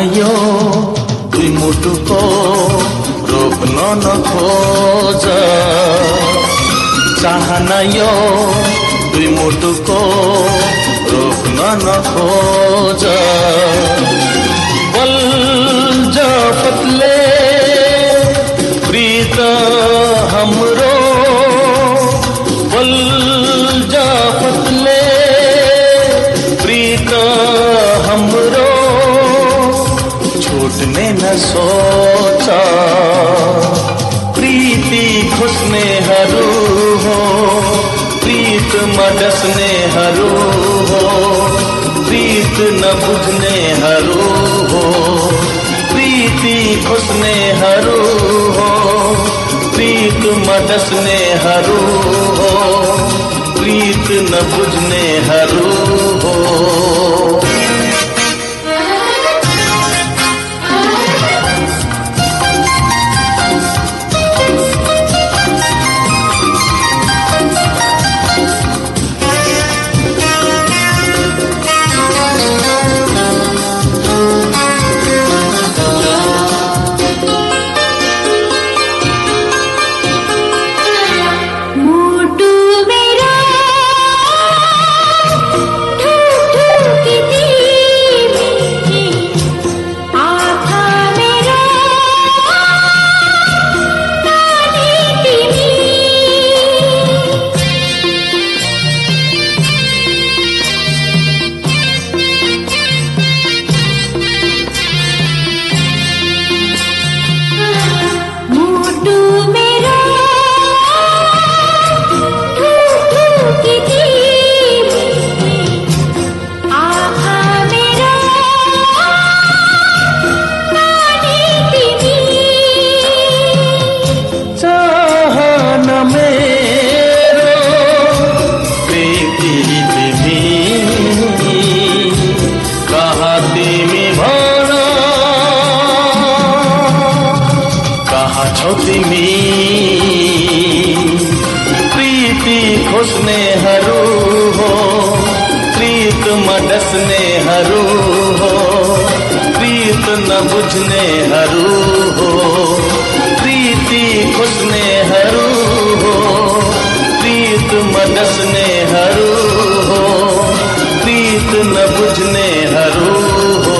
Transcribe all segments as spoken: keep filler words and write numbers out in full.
यो दुई मुटुको रोक्न नखोज, चाहना यो दुई मुटुको रोक्न नखोज। बल जपतले प्रीत हाम्रो, बल जपतले प्रीत हाम्रो छुट्ने न सोच। प्रीति खोज्नेहरू हो, प्रीतमा डस्नेहरू हो, प्रीत नबुझ्नेहरू हो। प्रीति खोज्नेहरू हो, प्रीतमा डस्नेहरू हो, प्रीत नबुझ्नेहरू हो। तिमी प्रीति खोज्नेहरू हो, प्रीतमा डस्नेहरू हो, प्रीत नबुझ्नेहरू हो। प्रीति खोज्नेहरू हो, प्रीतमा डस्नेहरू हो, प्रीत नबुझ्नेहरू हो।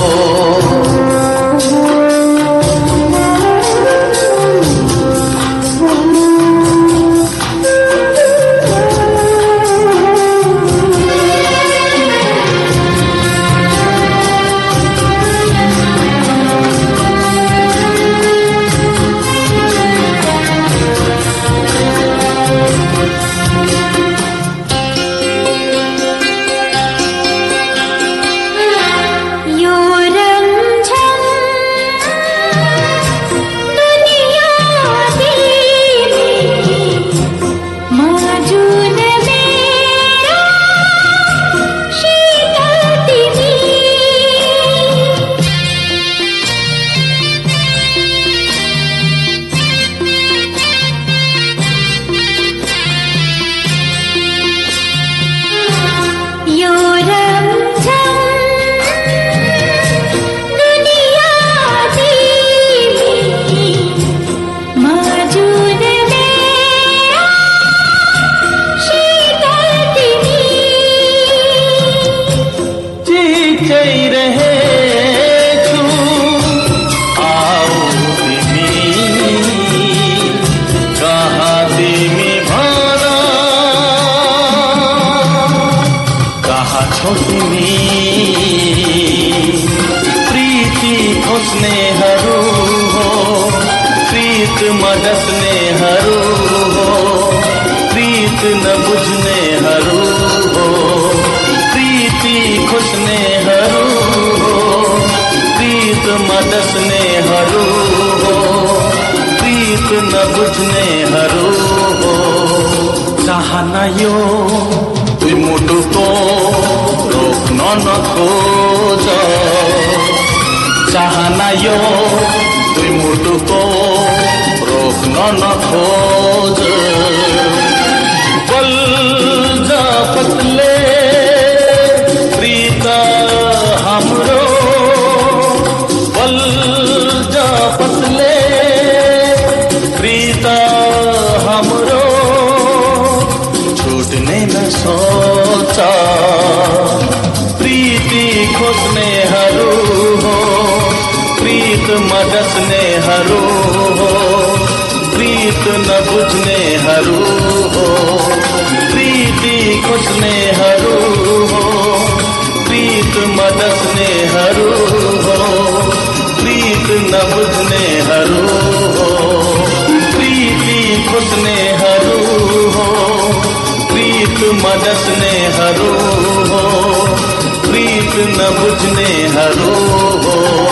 प्रीति खोज्नेहरू हो, प्रीतमा डस्नेहरू हो, प्रीत नबुझ्नेहरू हो। प्रीति खोज्नेहरू हो, प्रीतमा डस्नेहरू हो, प्रीत नबुझ्नेहरू हो। चाहना यो दुई मुटुको रोक्न नखोज, चाहना यो दुई मुटुको रोक्न नखोज। बल जपतले प्रीत हाम्रो, रिश्ता हाम्रो छुट्ने न सोचा। प्रीति खोज्नेहरू हो, प्रीतमा डस्नेहरू हो, प्रीत नबुझ्नेहरू हो। प्रीति खोज्नेहरू हो, प्रीतमा डस्नेहरू हो, प्रीत नबुझ्नेहरू हो। प्रीति खोज्नेहरू हो, प्रीतमा डस्नेहरू हो, प्रीत नबुझ्नेहरू हो।